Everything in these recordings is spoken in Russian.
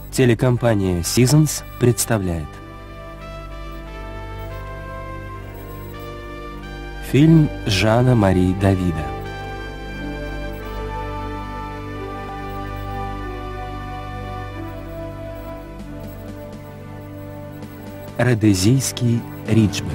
Телекомпания Seasons представляет фильм Жана Мари Давида. Родезийский риджбек.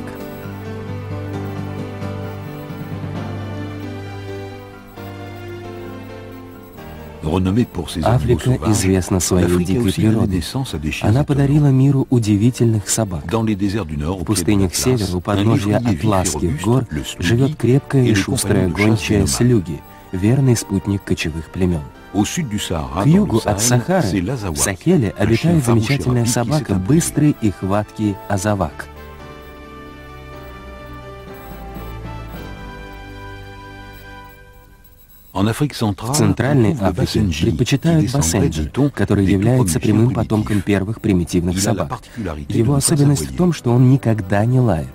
Африка известна своей дикой природой. Она подарила миру удивительных собак. В пустынях севера, у подножья Атласских гор, живет крепкая и шустрая гончая слюги, верный спутник кочевых племен. К югу от Сахары, в Сахеле, обитает замечательная собака, быстрый и хваткий азавак. В Центральной Африке предпочитают бассенджи, который является прямым потомком первых примитивных собак. Его особенность в том, что он никогда не лает.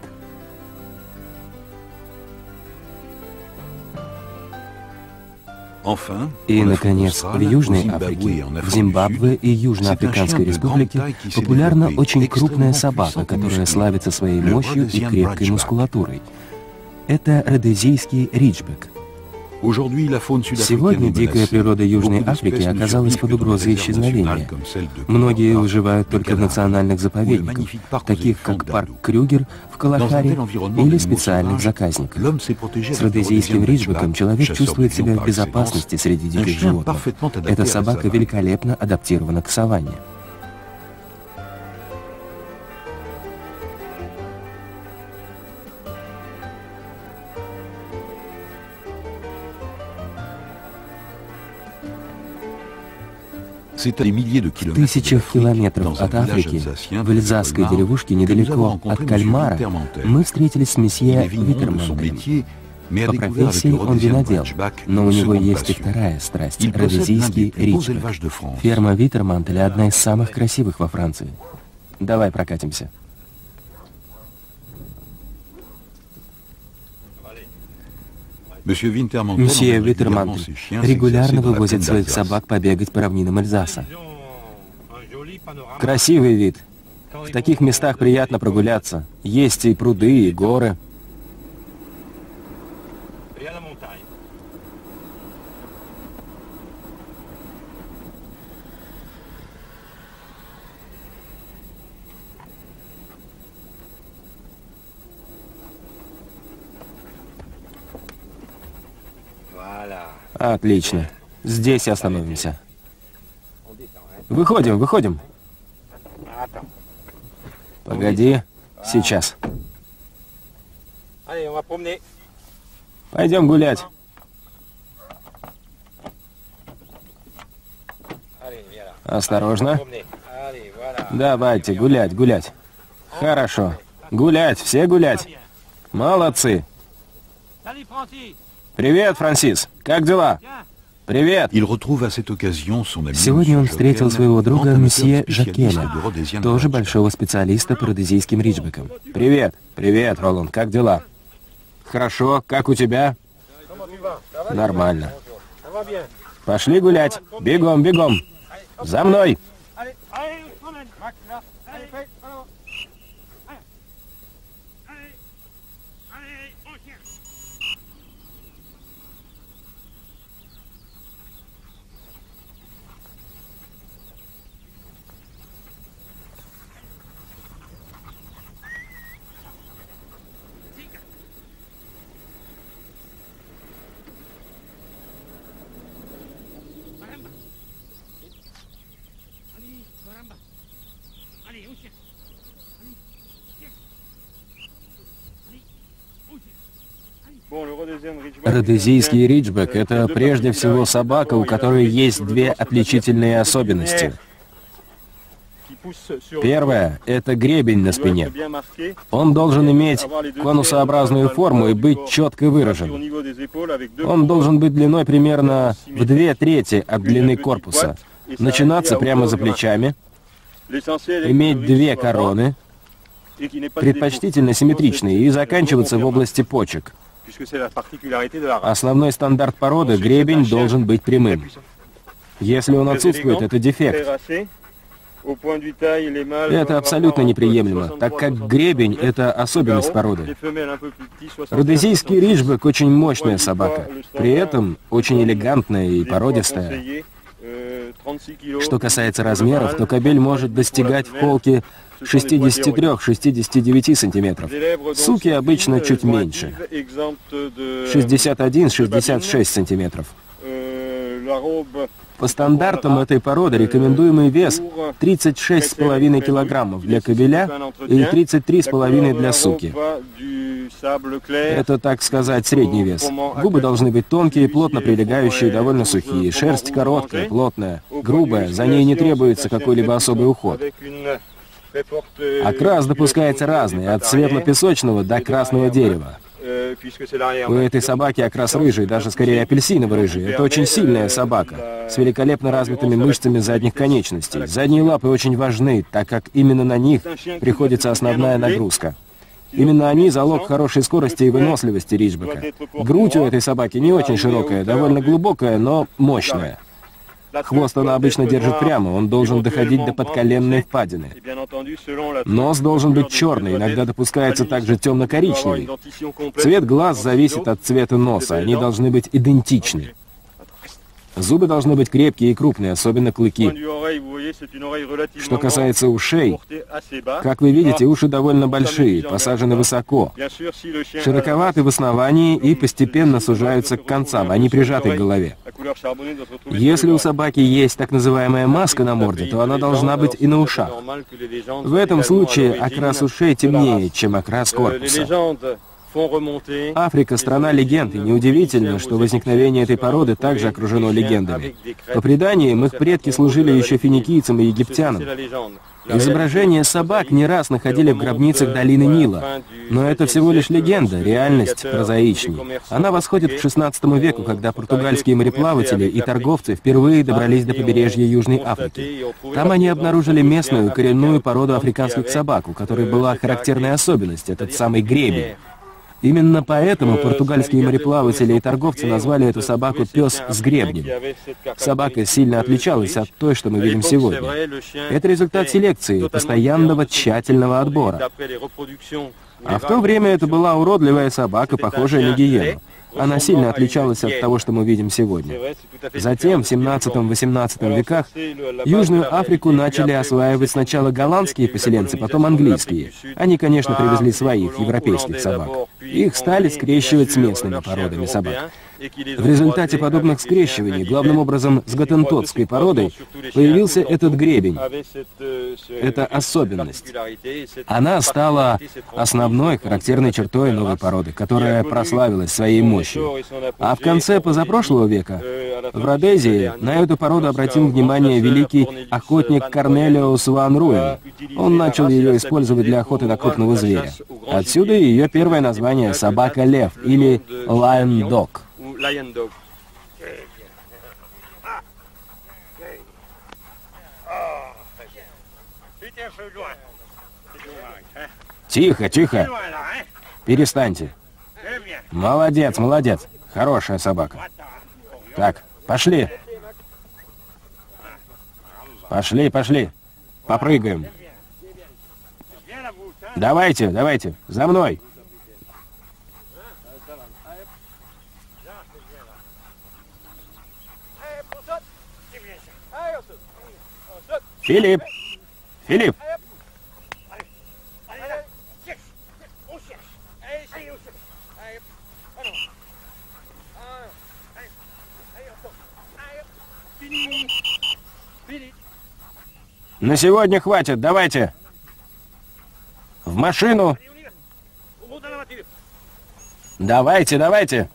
И, наконец, в Южной Африке, в Зимбабве и Южноафриканской Республике популярна очень крупная собака, которая славится своей мощью и крепкой мускулатурой. Это родезийский риджбек. Сегодня дикая природа Южной Африки оказалась под угрозой исчезновения. Многие выживают только в национальных заповедниках, таких как парк Крюгер в Калахари или специальных заказниках. С родезийским риджбеком человек чувствует себя в безопасности среди диких животных. Эта собака великолепно адаптирована к саванне. В тысячах километров от Африки, в эльзасской деревушке недалеко от Кальмара, мы встретились с месье Витермантом. По профессии он винодел, но у него есть и вторая страсть – родезийский риджбек. Ферма Витермантеля – одна из самых красивых во Франции. Давай прокатимся. Месье Витермантель регулярно вывозит своих собак побегать по равнинам Эльзаса. Красивый вид. В таких местах приятно прогуляться. Есть и пруды, и горы. Отлично. Здесь остановимся. Выходим, выходим. Погоди. Сейчас. Пойдем гулять. Осторожно. Давайте, гулять, гулять. Хорошо. Гулять, все гулять. Молодцы. Привет, Франсис. Как дела? Привет. Сегодня он встретил своего друга месье Жакеля, тоже большого специалиста по родезийским риджбекам. Привет. Привет, Роланд. Как дела? Хорошо. Как у тебя? Нормально. Пошли гулять. Бегом, бегом. За мной. Родезийский риджбек – это прежде всего собака, у которой есть две отличительные особенности. Первое – это гребень на спине. Он должен иметь конусообразную форму и быть четко выражен. Он должен быть длиной примерно в 2/3 от длины корпуса, начинаться прямо за плечами, иметь две короны, предпочтительно симметричные, и заканчиваться в области почек. Основной стандарт породы – гребень должен быть прямым. Если он отсутствует, это дефект. Это абсолютно неприемлемо, так как гребень — это особенность породы. Родезийский риджбек — очень мощная собака, при этом очень элегантная и породистая. Что касается размеров, то кобель может достигать в холке 63-69 сантиметров. Суки обычно чуть меньше, 61-66 сантиметров. По стандартам этой породы рекомендуемый вес 36,5 килограммов для кобеля и 33,5 для суки. Это, так сказать, средний вес. Губы должны быть тонкие, плотно прилегающие, довольно сухие. Шерсть короткая, плотная, грубая, за ней не требуется какой-либо особый уход. Окрас допускается разный, от светло-песочного до красного дерева. У этой собаки окрас рыжий, даже скорее апельсиново-рыжий. Это очень сильная собака, с великолепно развитыми мышцами задних конечностей. Задние лапы очень важны, так как именно на них приходится основная нагрузка. Именно они залог хорошей скорости и выносливости риджбека. Грудь у этой собаки не очень широкая, довольно глубокая, но мощная. Хвост она обычно держит прямо, он должен доходить до подколенной впадины. Нос должен быть черный, иногда допускается также темно-коричневый. Цвет глаз зависит от цвета носа, они должны быть идентичны. Зубы должны быть крепкие и крупные, особенно клыки. Что касается ушей, как вы видите, уши довольно большие, посажены высоко, широковаты в основании и постепенно сужаются к концам, они прижаты к голове. Если у собаки есть так называемая маска на морде, то она должна быть и на ушах. В этом случае окрас ушей темнее, чем окрас корпуса. Африка — страна легенд, и неудивительно, что возникновение этой породы также окружено легендами. По преданиям, их предки служили еще финикийцам и египтянам. Изображения собак не раз находили в гробницах долины Нила. Но это всего лишь легенда, реальность прозаичней. Она восходит к XVI веку, когда португальские мореплаватели и торговцы впервые добрались до побережья Южной Африки. Там они обнаружили местную коренную породу африканских собак, у которой была характерная особенность — этот самый гребень. Именно поэтому португальские мореплаватели и торговцы назвали эту собаку «пес с гребнем». Собака сильно отличалась от той, что мы видим сегодня. Это результат селекции, постоянного тщательного отбора. А в то время это была уродливая собака, похожая на гиену. Она сильно отличалась от того, что мы видим сегодня. Затем, в 17-18 веках, Южную Африку начали осваивать сначала голландские поселенцы, потом английские. Они, конечно, привезли своих, европейских собак. Их стали скрещивать с местными породами собак. В результате подобных скрещиваний, главным образом с готтентотской породой, появился этот гребень. Это особенность. Она стала основной характерной чертой новой породы, которая прославилась своей мощью. А в конце позапрошлого века в Родезии на эту породу обратил внимание великий охотник Корнелиус ван Руен. Он начал ее использовать для охоты на крупного зверя. Отсюда ее первое название — собака-лев или lion dog. Тихо, тихо. Перестаньте. Молодец, молодец. Хорошая собака. Так, пошли. Пошли, пошли. Попрыгаем. Давайте, давайте, за мной. Филипп! Филипп! На сегодня хватит, давайте. В машину. Давайте, давайте.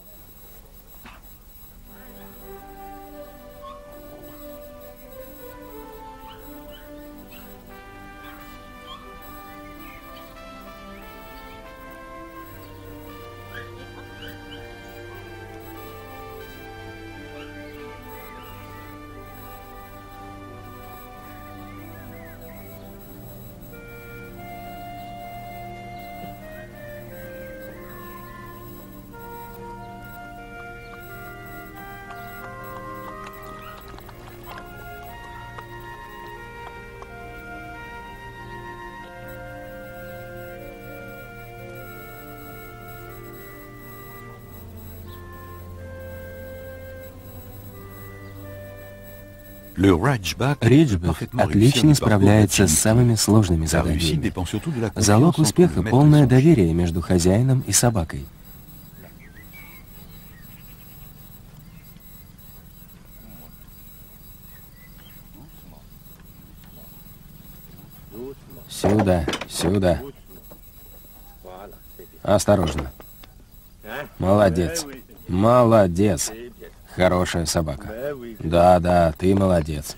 Риджбек отлично справляется с самыми сложными задачами. Залог успеха — полное доверие между хозяином и собакой. Сюда, сюда. Осторожно. Молодец. Молодец. Хорошая собака. Да, да, ты молодец.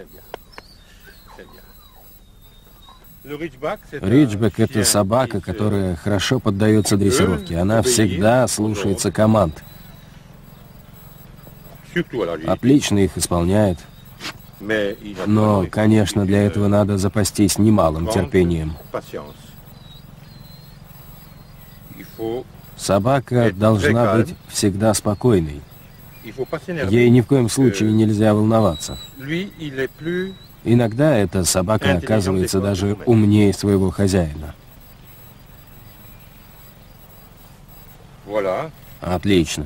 Риджбек — это собака, которая хорошо поддается дрессировке. Она всегда слушается команд. Отлично их исполняет. Но, конечно, для этого надо запастись немалым терпением. Собака должна быть всегда спокойной. Ей ни в коем случае нельзя волноваться. Иногда эта собака оказывается даже умнее своего хозяина. Отлично.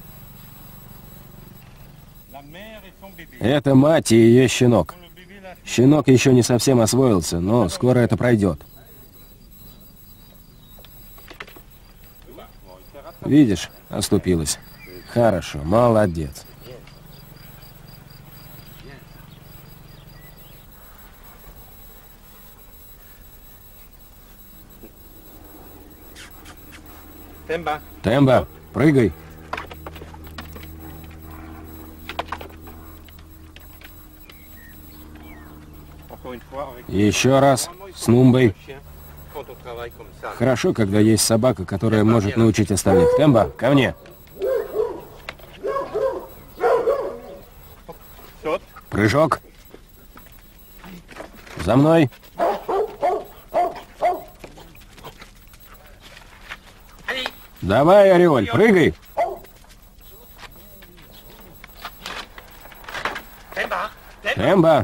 Это мать и ее щенок. Щенок еще не совсем освоился, но скоро это пройдет. Видишь, оступилась. Хорошо, молодец. Темба, прыгай. Еще раз, с Нумбой. Хорошо, когда есть собака, которая может научить остальных. Темба, ко мне. Прыжок. За мной. Давай, Ореоль, прыгай. Темба.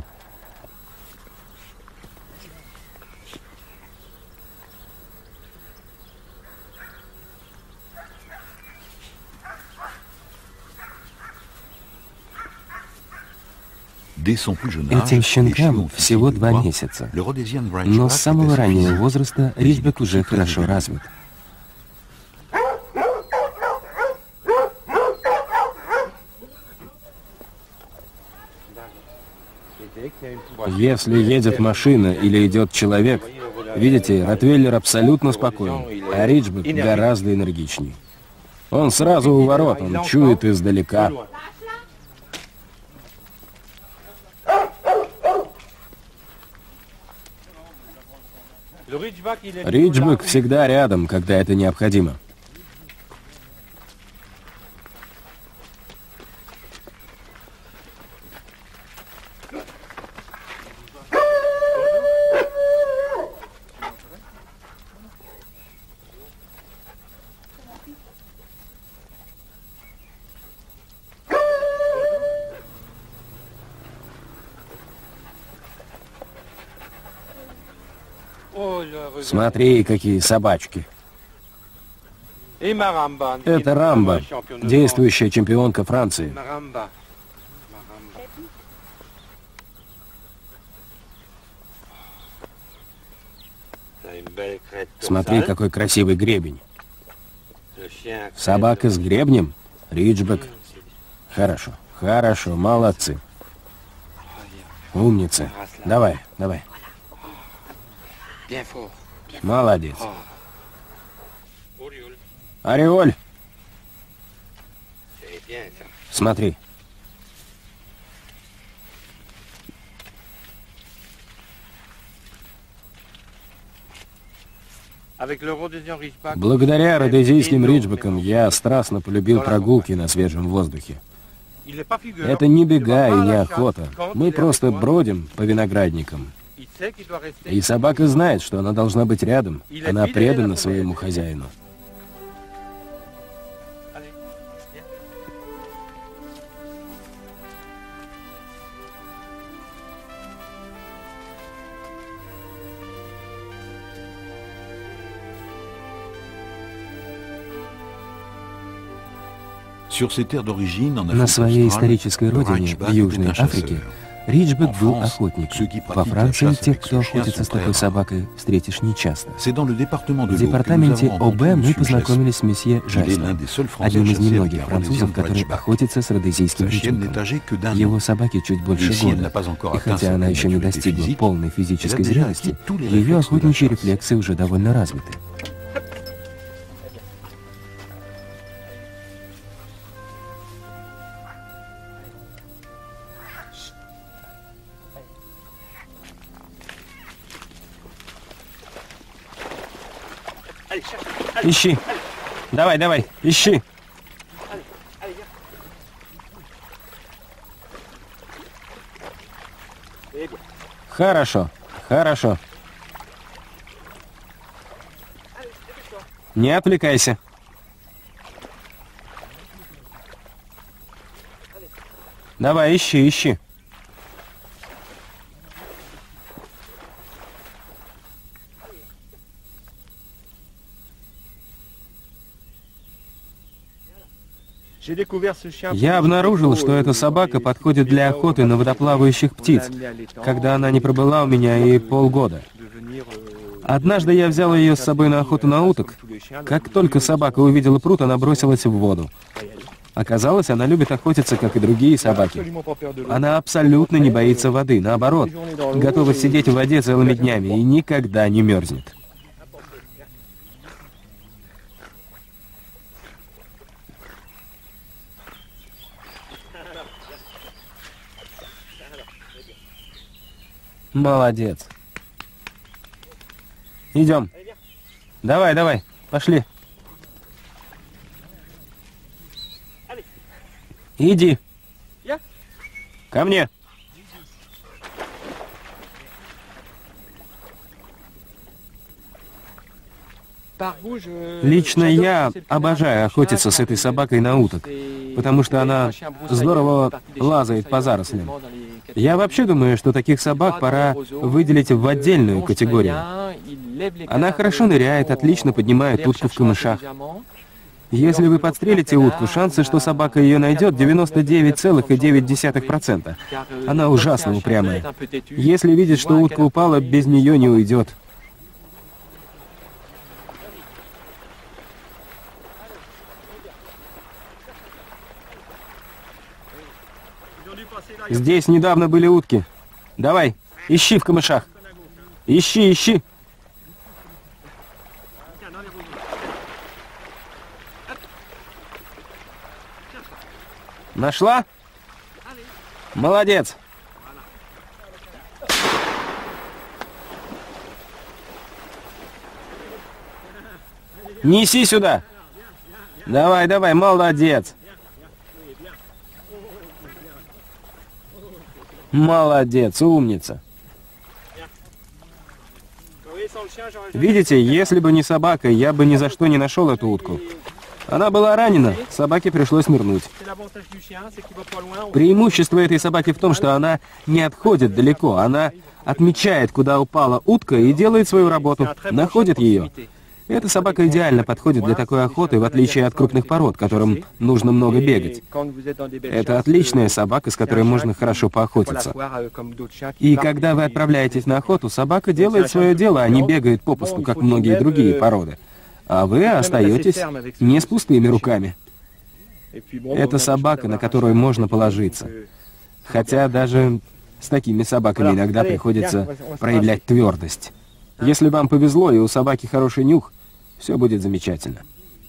Этим щенкам всего 2 месяца, но с самого раннего возраста Риджбек уже хорошо развит. Если едет машина или идет человек, видите, ротвейлер абсолютно спокоен, а Риджбек гораздо энергичнее. Он сразу у ворот, он чует издалека. Риджбек всегда рядом, когда это необходимо. Смотри, какие собачки. Это Рамба, действующая чемпионка Франции. Смотри, какой красивый гребень. Собака с гребнем? Риджбек. Хорошо, хорошо, молодцы. Умницы. Давай, давай. Молодец. Ореоль. Смотри. Благодаря родезийским риджбекам я страстно полюбил прогулки на свежем воздухе. Это не бега и не охота. Мы просто бродим по виноградникам. И собака знает, что она должна быть рядом. Она предана своему хозяину. На своей исторической родине, в Южной Африке, Риджбек был охотником. Во Франции тех, кто охотится с такой собакой, встретишь нечасто. В департаменте ОБ мы познакомились с месье Жасом, одним из немногих французов, который охотится с родезийским риджбеком. Его собаке чуть больше года, и хотя она еще не достигла полной физической зрелости, ее охотничьи рефлексы уже довольно развиты. Ищи. Давай, давай, ищи. Хорошо, хорошо. Не отвлекайся. Давай, ищи, ищи. Я обнаружил, что эта собака подходит для охоты на водоплавающих птиц, когда она не пробыла у меня и полгода. Однажды я взял ее с собой на охоту на уток. Как только собака увидела пруд, она бросилась в воду. Оказалось, она любит охотиться, как и другие собаки. Она абсолютно не боится воды, наоборот, готова сидеть в воде целыми днями и никогда не мерзнет. Молодец. Идем. Давай, давай, пошли. Иди. Ко мне. Лично я обожаю охотиться с этой собакой на уток, потому что она здорово лазает по зарослям. Я вообще думаю, что таких собак пора выделить в отдельную категорию. Она хорошо ныряет, отлично поднимает утку в камышах. Если вы подстрелите утку, шансы, что собака ее найдет, 99,9%. Она ужасно упрямая. Если видит, что утка упала, без нее не уйдет. Здесь недавно были утки. Давай, ищи в камышах. Ищи, ищи. Нашла? Молодец. Неси сюда. Давай, давай, молодец. Молодец, умница. Видите, если бы не собака, я бы ни за что не нашел эту утку. Она была ранена, собаке пришлось нырнуть. Преимущество этой собаки в том, что она не отходит далеко, она отмечает, куда упала утка и делает свою работу, находит ее. Эта собака идеально подходит для такой охоты, в отличие от крупных пород, которым нужно много бегать. Это отличная собака, с которой можно хорошо поохотиться. И когда вы отправляетесь на охоту, собака делает свое дело, а не бегает попусту, как многие другие породы. А вы остаетесь не с пустыми руками. Это собака, на которую можно положиться. Хотя даже с такими собаками иногда приходится проявлять твердость. Если вам повезло и у собаки хороший нюх, все будет замечательно.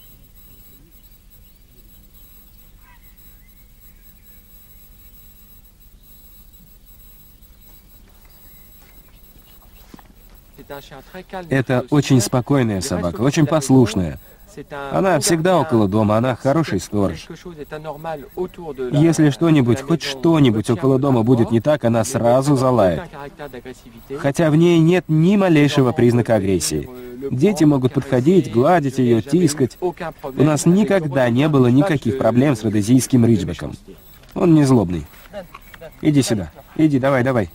Это очень спокойная собака, очень послушная. Она всегда около дома, она хороший сторож. Если что-нибудь, хоть что-нибудь около дома будет не так, она сразу залает. Хотя в ней нет ни малейшего признака агрессии. Дети могут подходить, гладить ее, тискать. У нас никогда не было никаких проблем с родезийским риджбеком. Он не злобный. Иди сюда. Иди, давай, давай.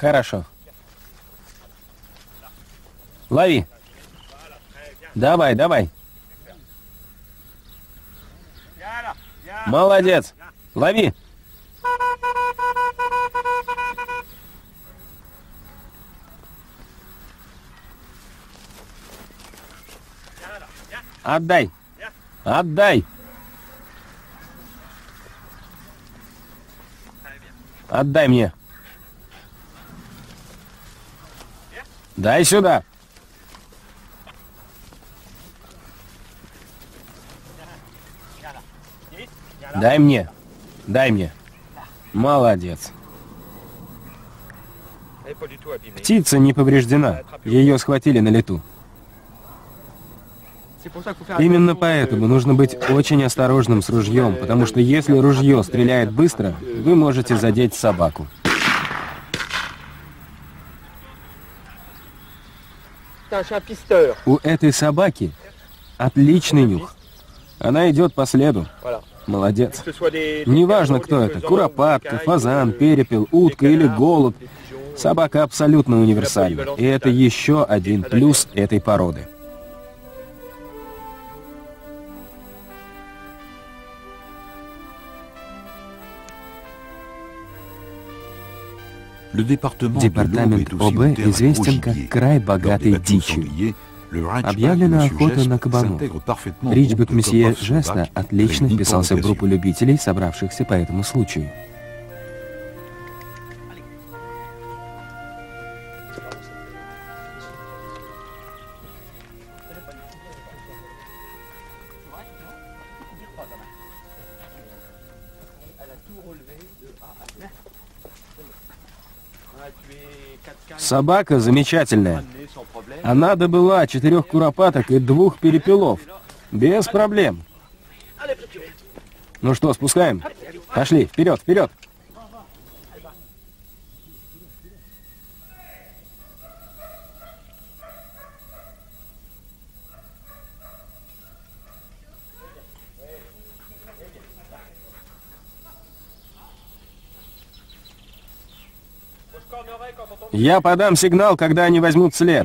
Хорошо. Лови. Давай, давай. Молодец. Лови. Отдай. Отдай. Отдай мне. Дай сюда. Дай мне. Дай мне. Молодец. Птица не повреждена. Ее схватили на лету. Именно поэтому нужно быть очень осторожным с ружьем, потому что если ружье стреляет быстро, вы можете задеть собаку. У этой собаки отличный нюх. Она идет по следу. Молодец. Неважно, кто это, куропатка, фазан, перепел, утка или голубь. Собака абсолютно универсальна. И это еще один плюс этой породы. Департамент ОБ известен как край богатый дичью. Объявлена охота на кабанов. Ричбек месье Жеста отлично вписался в группу любителей, собравшихся по этому случаю. Собака замечательная. Она добыла 4 куропаток и 2 перепелов. Без проблем. Ну что, спускаем? Пошли, вперед, вперед. Я подам сигнал, когда они возьмут след.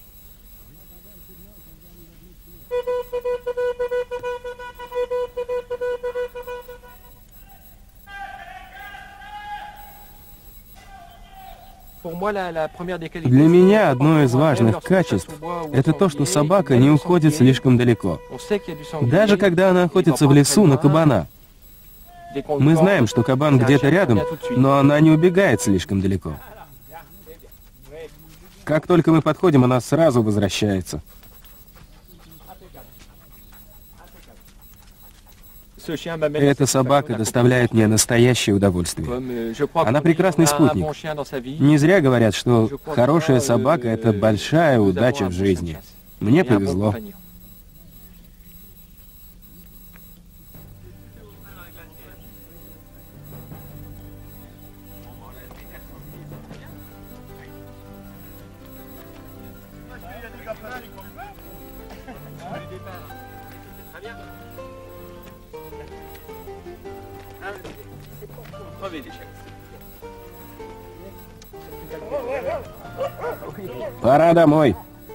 Для меня одно из важных качеств – это то, что собака не уходит слишком далеко. Даже когда она охотится в лесу на кабана. Мы знаем, что кабан где-то рядом, но она не убегает слишком далеко. Как только мы подходим, она сразу возвращается. Эта собака доставляет мне настоящее удовольствие. Она прекрасный спутник. Не зря говорят, что хорошая собака – это большая удача в жизни. Мне повезло. Пора домой.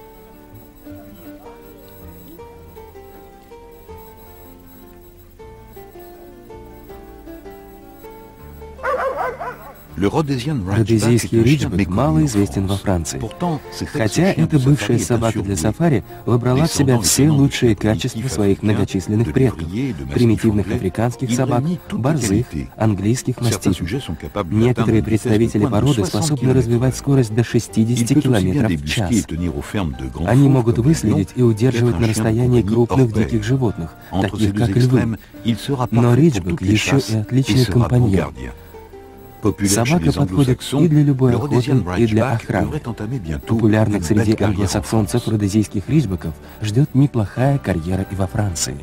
Родезийский риджбек мало известен во Франции. Хотя эта бывшая собака для сафари вобрала в себя все лучшие качества своих многочисленных предков, примитивных африканских собак, борзых, английских мастифов. Некоторые представители породы способны развивать скорость до 60 км в час. Они могут выследить и удерживать на расстоянии крупных диких животных, таких как львы. Но риджбек еще и отличный компаньон. Собака подходит и для любой охоты, и для охраны. Популярных среди англосаксонцев родезийских риджбеков ждет неплохая карьера и во Франции.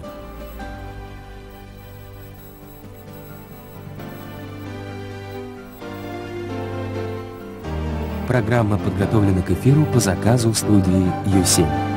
Программа подготовлена к эфиру по заказу студии U7.